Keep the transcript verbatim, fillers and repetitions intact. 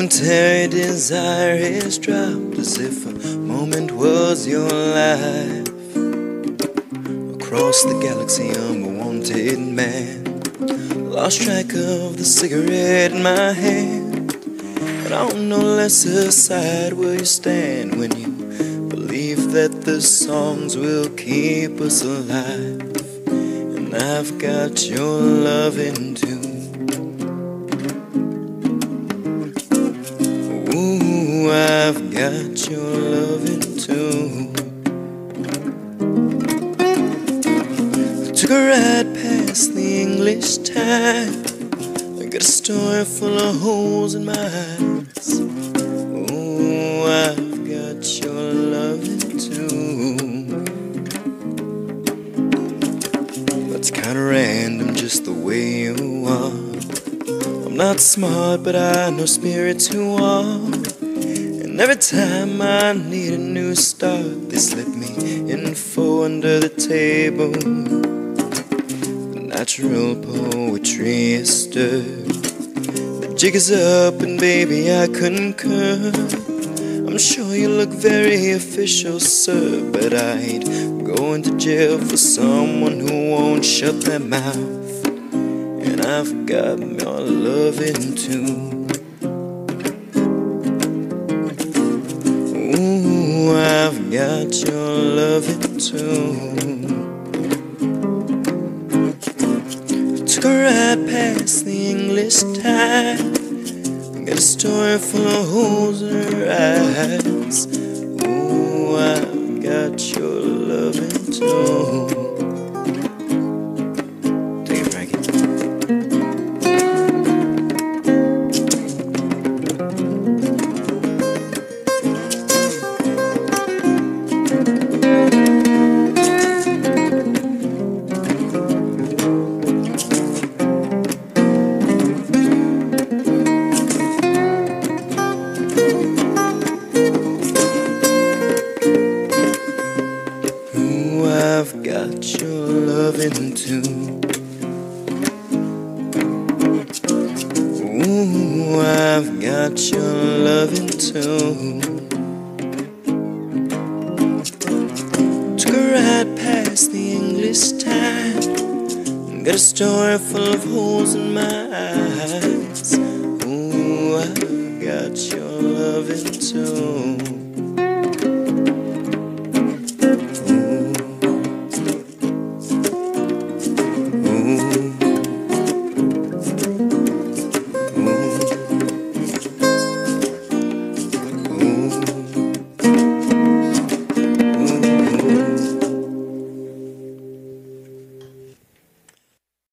Momentary desire is dropped as if a moment was your life. Across the galaxy, I'm a wanted man. Lost track of the cigarette in my hand, and on no lesser side will you stand when you believe that the songs will keep us alive. And I've got your loving too. Ooh, I've got your loving too. Took a ride past the English time. I got a story full of holes in my eyes. Ooh, I've got your loving too. That's kinda random, just the way you are. I'm not smart, but I know spirits who are. And every time I need a new start, they slip me info under the table. Natural poetry is stirred. The jig is up and baby I concur. I'm sure you look very official, sir, but I ain't going to jail for someone who won't shut their mouth. And I've got your loving too. Ooh, I've got your loving too. Took a ride past the English time. Got a story full of holes in her eyes. Ooh, I've got your loving too. Take it, Frankie. I've got your loving too. Ooh, I've got your loving too. Took a ride past the English time. Got a story full of holes in my eyes. Ooh, I've got your loving too.